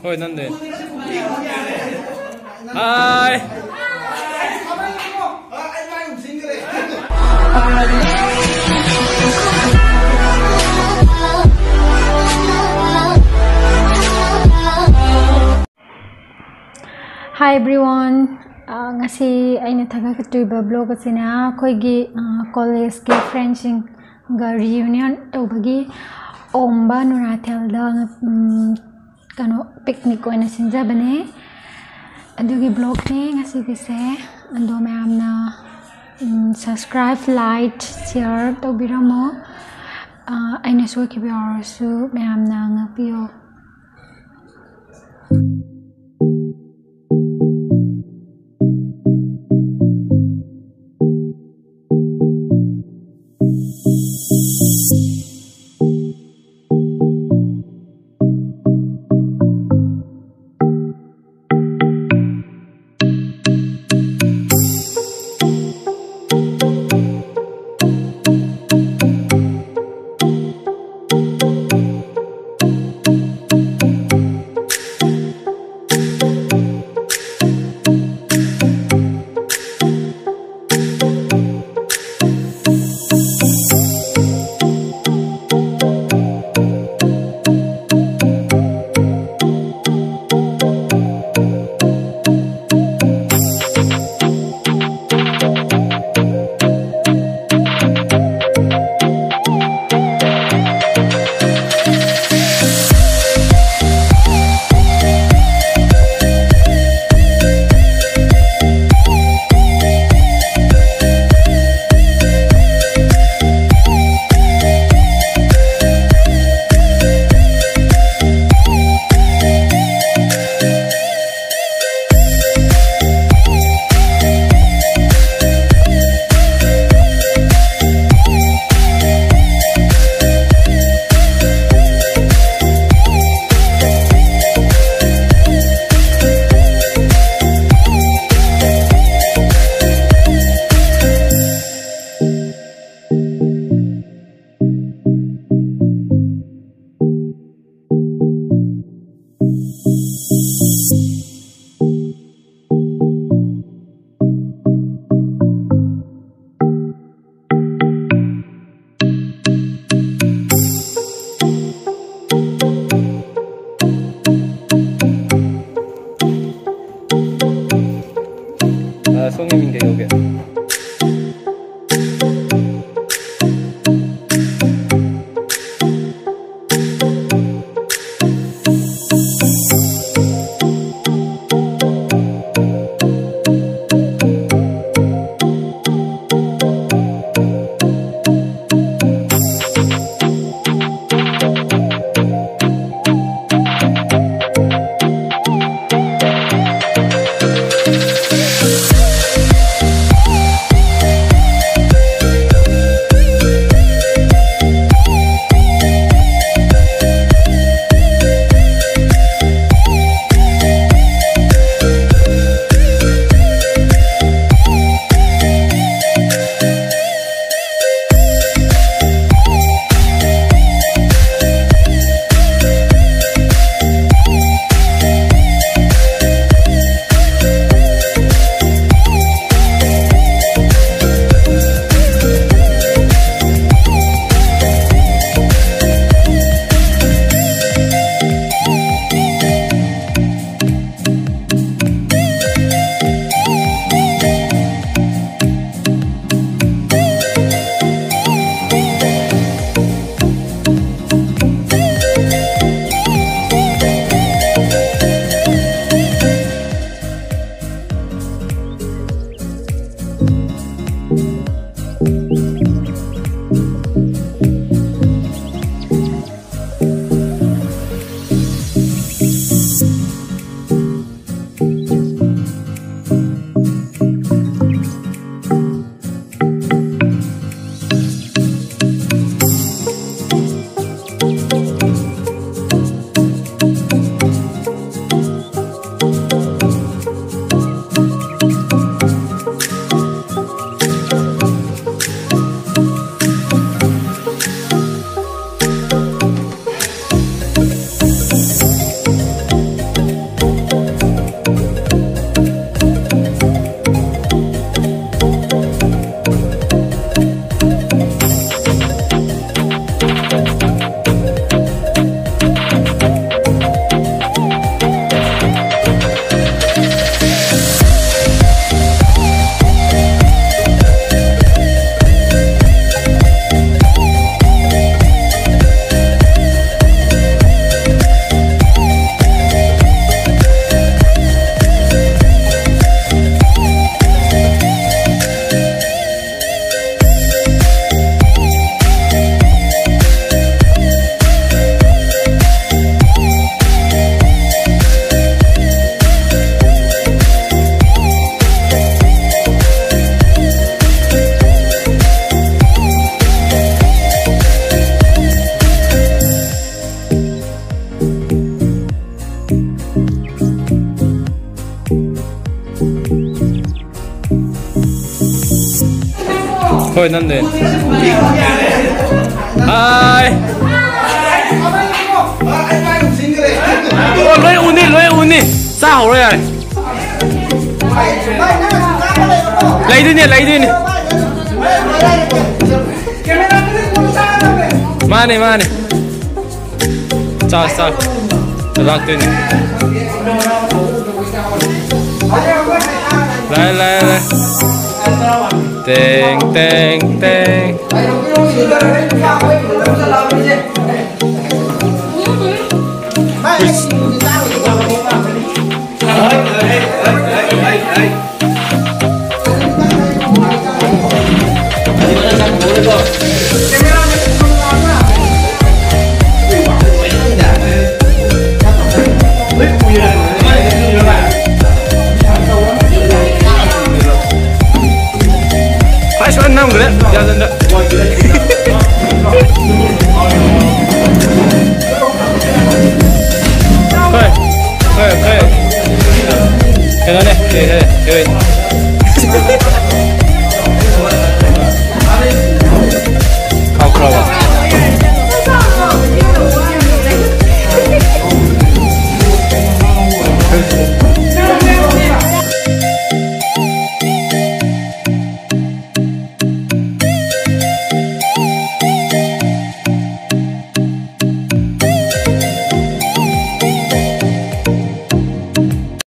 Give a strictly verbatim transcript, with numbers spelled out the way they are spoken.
Oi, Nande. Hai. Hi everyone. Uh, ngasi aina thaga katuiba blog asina khoigi uh, college ke friends ga reunion tobagi omba nurathel da um, kano picnic oina sinja bane adugi blog ne ngasi gise ando mamna um, subscribe like share tobiramo uh, aina so ke biarasu mamna ngapiyo. 손님인데 여기. thôi năn nè hai ô lấy uni lấy uni sao rồi à lấy đi nè lấy đi nè mà nè mà nè sao sao lắc đi nè lại lại lại teng teng teng Hãy subscribe cho kênh Ghiền Mì Gõ để không bỏ lỡ những video hấp dẫn.